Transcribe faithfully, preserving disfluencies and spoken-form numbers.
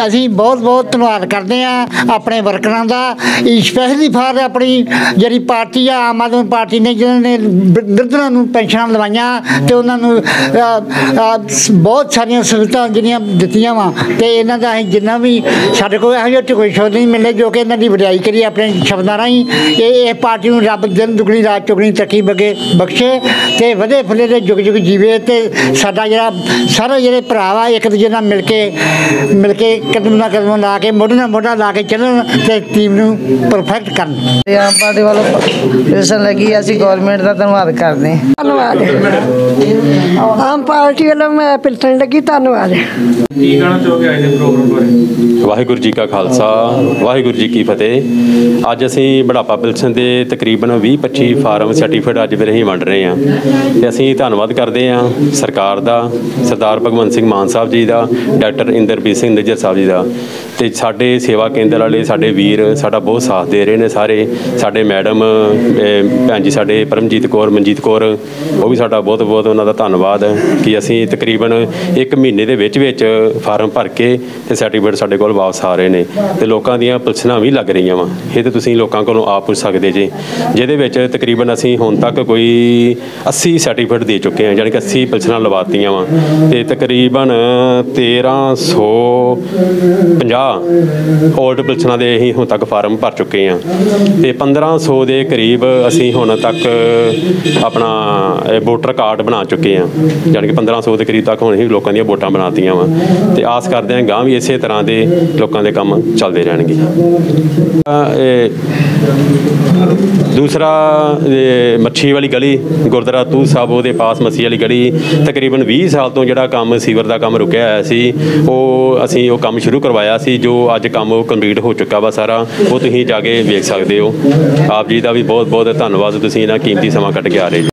ਅਸੀਂ ਬਹੁਤ ਬਹੁਤ ਧੰਨਵਾਦ ਕਰਦੇ ਹਾਂ ਆਪਣੇ ਵਰਕਰਾਂ ਦਾ। ਸਪੈਸ਼ਲੀ ਫਾਰ ਆਪਣੀ ਜਿਹੜੀ ਪਾਰਟੀ ਆ ਆਮ ਆਦਮੀ ਪਾਰਟੀ ਨੇ, ਜਿਹਨਾਂ ਨੇ ਬਿਰਧਾਂ ਨੂੰ ਪੈਨਸ਼ਨਾਂ ਲਵਾਈਆਂ ਅਤੇ ਉਹਨਾਂ ਨੂੰ ਬਹੁਤ ਸਾਰੀਆਂ ਸਹੂਲਤਾਂ ਜਿਹੜੀਆਂ ਦਿੱਤੀਆਂ ਵਾ। ਅਤੇ ਇਹਨਾਂ ਦਾ ਅਸੀਂ ਜਿੰਨਾ ਵੀ ਸਾਡੇ ਕੋਲ ਇਹੋ ਜਿਹਾ ਕੋਈ ਸ਼ਬਦ ਨਹੀਂ ਮਿਲੇ ਜੋ ਕਿ ਇਹਨਾਂ ਦੀ ਵਡਿਆਈ ਕਰੀਏ ਆਪਣੇ ਸ਼ਬਦਾਂ ਰਾਹੀਂ। ਇਹ ਇਹ ਪਾਰਟੀ ਨੂੰ ਰੱਬ ਦਿਨ ਦੁਗਣੀ ਰਾਤ ਚੁਗਣੀ ਤਰੱਕੀ ਬਗੇ ਬਖਸ਼ੇ ਅਤੇ ਵਧੇ ਫੁੱਲੇ ਦੇ ਜੁਗ ਜੁਗ ਜੀਵੇ। ਅਤੇ ਸਾਡਾ ਜਿਹੜਾ ਸਾਰੇ ਜਿਹੜੇ ਭਰਾ ਵਾ ਇੱਕ ਦੂਜੇ ਨਾਲ ਮਿਲ ਕੇ ਮਿਲ ਕੇ ਕਦਮ ਨਾਲ ਕਦਮ ਲਾ ਕੇ ਮੋਢੇ ਨਾਲ ਮੋਢਾ ਲਾ ਕੇ ਚੱਲਣ ਅਤੇ ਟੀਮ ਨੂੰ ਪਰਫੈਕਟ ਕਰਨ। ਆਮ ਪਾਰਟੀ ਵੱਲੋਂ ਪੈਨਸ਼ਨ ਲੱਗੀ, ਅਸੀਂ ਗੌਰਮੈਂਟ ਦਾ ਧੰਨਵਾਦ ਕਰਦੇ ਹਾਂ। ਧੰਨਵਾਦ ਆਮ ਪਾਰਟੀ ਵੱਲੋਂ ਮੈਂ ਪੈਨਸ਼ਨ ਲੱਗੀ, ਧੰਨਵਾਦ। ਕੀ ਕਹਿਣਾ ਚਾਹੋਗੇ ਅੱਜ ਦੇ ਪ੍ਰੋਗਰਾਮ ਬਾਰੇ? ਵਾਹਿਗੁਰੂ ਜੀ ਕਾ ਖਾਲਸਾ, ਵਾਹਿਗੁਰੂ ਜੀ ਕੀ ਫਤਿਹ। ਅੱਜ ਅਸੀਂ ਬੁਢਾਪਾ ਪੈਨਸ਼ਨ ਦੇ ਤਕਰੀਬਨ ਵੀਹ ਪੱਚੀ ਫਾਰਮ ਸਰਟੀਫਿਕੇਟ ਅੱਜ ਫਿਰ ਅਸੀਂ ਵੰਡ ਰਹੇ ਹਾਂ ਅਤੇ ਅਸੀਂ ਧੰਨਵਾਦ ਕਰਦੇ ਹਾਂ ਸਰਕਾਰ ਦਾ, ਸਰਦਾਰ ਭਗਵੰਤ ਸਿੰਘ ਮਾਨ ਸਾਹਿਬ ਜੀ ਦਾ, ਡਾਕਟਰ ਇੰਦਰਪ੍ਰੀਤ ਸਿੰਘ ਨਿੱਜਰ ਸਾਹਿਬ ਜੀ ਦਾ, ਅਤੇ ਸਾਡੇ ਸੇਵਾ ਕੇਂਦਰ ਵਾਲੇ ਸਾਡੇ ਵੀਰ ਸਾਡਾ ਬਹੁਤ ਸਾਥ ਦੇ ਰਹੇ ਨੇ ਸਾਰੇ। ਸਾਡੇ ਮੈਡਮ ਭੈਣ ਜੀ ਸਾਡੇ ਪਰਮਜੀਤ ਕੌਰ, ਮਨਜੀਤ ਕੌਰ, ਉਹ ਵੀ ਸਾਡਾ ਬਹੁਤ ਬਹੁਤ ਉਹਨਾਂ ਦਾ ਧੰਨਵਾਦ ਕਿ ਅਸੀਂ ਤਕਰੀਬਨ ਇੱਕ ਮਹੀਨੇ ਦੇ ਵਿੱਚ ਵਿੱਚ ਫਾਰਮ ਭਰ ਕੇ ਅਤੇ ਸਰਟੀਫਿਕੇਟ ਸਾਡੇ ਕੋਲ ਵਾਪਸ ਆ ਰਹੇ ਨੇ ਅਤੇ ਲੋਕਾਂ ਦੀਆਂ ਪੈਨਸ਼ਨਾਂ ਵੀ ਲੱਗ ਰਹੀਆਂ ਵਾ। ਇਹ ਤਾਂ ਤੁਸੀਂ ਲੋਕਾਂ ਕੋਲੋਂ ਆਪ ਪੁੱਛ ਸਕਦੇ ਜੇ, ਜਿਹਦੇ ਵਿੱਚ ਤਕਰੀਬਨ ਅਸੀਂ ਹੁਣ ਤੱਕ ਕੋਈ ਅੱਸੀ ਸਰਟੀਫਿਕੇਟ ਦੇ ਚੁੱਕੇ ਹਾਂ, ਜਾਣੀ ਕਿ ਅੱਸੀ ਪੈਨਸ਼ਨਾਂ ਲਵਾਤੀਆਂ ਵਾ ਅਤੇ ਤਕਰੀਬਨ ਤੇਰ੍ਹਾਂ ਸੌ ਪੰਜਾਹ ਓਲਡ ਪੈਨਸ਼ਨਾਂ ਦੇ ਅਸੀਂ ਹੁਣ ਤੱਕ ਫਾਰਮ ਭਰ ਚੁੱਕੇ ਹਾਂ ਅਤੇ ਪੰਦਰਾਂ ਸੌ ਦੇ ਕਰੀਬ ਅਸੀਂ ਹੁਣ ਤੱਕ ਆਪਣਾ ਵੋਟਰ ਕਾਰਡ ਬਣਾ ਚੁੱਕੇ ਹਾਂ, ਜਾਣੀ ਕਿ ਪੰਦਰਾਂ ਸੌ ਦੇ ਕਰੀਬ ਤੱਕ ਹੁਣ ਅਸੀਂ ਲੋਕਾਂ ਦੀਆਂ ਵੋਟਾਂ ਬਣਾਤੀਆਂ ਵਾ ਅਤੇ ਆਸ ਕਰਦੇ ਹਾਂ ਗਾਂ ਵੀ ਇਸੇ ਤਰ੍ਹਾਂ ਦੇ ਲੋਕਾਂ ਦੇ ਕੰਮ ਚੱਲਦੇ ਰਹਿਣਗੇ। ਦੂਸਰਾ ਮੱਛੀ ਵਾਲੀ ਗਲੀ ਗੁਰਦੁਆਰਾ ਤੂਤ ਸਾਹਿਬ ਉਹਦੇ ਪਾਸ ਮੱਛੀ ਵਾਲੀ ਗਲੀ ਤਕਰੀਬਨ ਵੀਹ ਸਾਲ ਤੋਂ ਜਿਹੜਾ ਕੰਮ ਸੀਵਰ ਦਾ ਕੰਮ ਰੁਕਿਆ ਹੋਇਆ ਸੀ, ਉਹ ਅਸੀਂ ਉਹ ਕੰਮ ਸ਼ੁਰੂ ਕਰਵਾਇਆ ਸੀ, ਜੋ ਅੱਜ ਕੰਮ ਉਹ ਕੰਪਲੀਟ ਹੋ ਚੁੱਕਾ ਵਾ ਸਾਰਾ। ਉਹ ਤੁਸੀਂ ਜਾ ਕੇ ਵੇਖ ਸਕਦੇ ਹੋ। ਆਪ ਜੀ ਦਾ ਵੀ ਬਹੁਤ ਬਹੁਤ ਧੰਨਵਾਦ, ਤੁਸੀਂ ਇਹਨਾਂ ਕੀਮਤੀ ਸਮਾਂ ਕੱਢ ਕੇ ਆ ਰਹੇ ਜੀ।